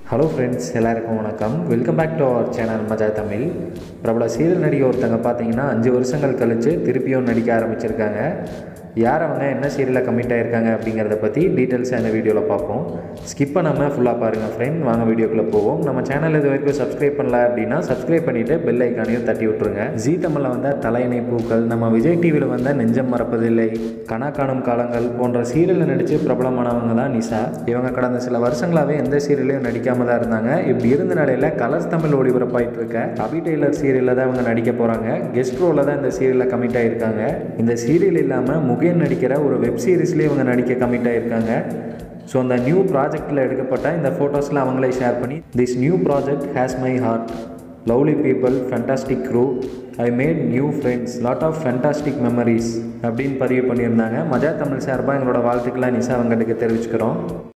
Hello friends, எல்லாருக்கும் வணக்கம். Welcome back to our channel மஜாtamil. பிரபல சீரியல் நடிகை ஒருத்தங்க பார்த்தீங்கன்னா 5 வருஷங்கள் கழித்து திருப்பியும் நடிக்க ஆரம்பிச்சிருக்காங்க. யார் அவங்க, என்ன சீரியலில் கமிட் ஆகியிருக்காங்க அப்படிங்கிறத பற்றி டீட்டெயில்ஸாக இந்த வீடியோவில் பார்ப்போம். ஸ்கிப் பண்ணாமல் ஃபுல்லாக பாருங்கள் ஃப்ரெண்ட். வாங்க வீடியோக்குள்ளே போவோம். நம்ம சேனல் இது வரைக்கும் சப்ஸ்கிரைப் பண்ணல அப்படின்னா சப்ஸ்கிரைப் பண்ணிவிட்டு பெல் ஐக்கானையும் தட்டி விட்ருங்க. ஜீ தமிழில் வந்த தலையணை பூக்கள், நம்ம விஜய் டிவியில் வந்த நெஞ்சம் மறப்பதில்லை, கனா காணும் காலங்கள் போன்ற சீரியலில் நடித்து பிரபலமானவங்க தான் நிஷா. இவங்க கடந்த சில வருஷங்களாகவே எந்த சீரியலையும் நடிக்காமல் தான் இருந்தாங்க. இப்படி இருந்த நிலையில் கலர்ஸ் தமிழ் ஒளிபரப்பாயிட்டு இருக்க டெய்லர் சீரியலில் தான் இவங்க நடிக்க போகிறாங்க. கெஸ்ட் ரோலில் தான் இந்த சீரியலில் கமிட் ஆகியிருக்காங்க. இந்த சீரியல் இல்லாமல் முகேன் நடிக்கிற ஒரு வெப் சீரிஸ்லேயே இவங்க நடிக்க கமிட் ஆகியிருக்காங்க. ஸோ அந்த நியூ ப்ராஜெக்டில் எடுக்கப்பட்ட இந்த ஃபோட்டோஸில் அவங்களே ஷேர் பண்ணி, this new project has my heart, lovely people, fantastic crew, I made new friends, lot of fantastic memories அப்படின்னு பதிவு பண்ணியிருந்தாங்க. மஜாtamil சார்பாக எங்களோட வாழ்த்துக்களை நிஷா அவங்களுக்கு தெரிவிச்சுக்கிறோம்.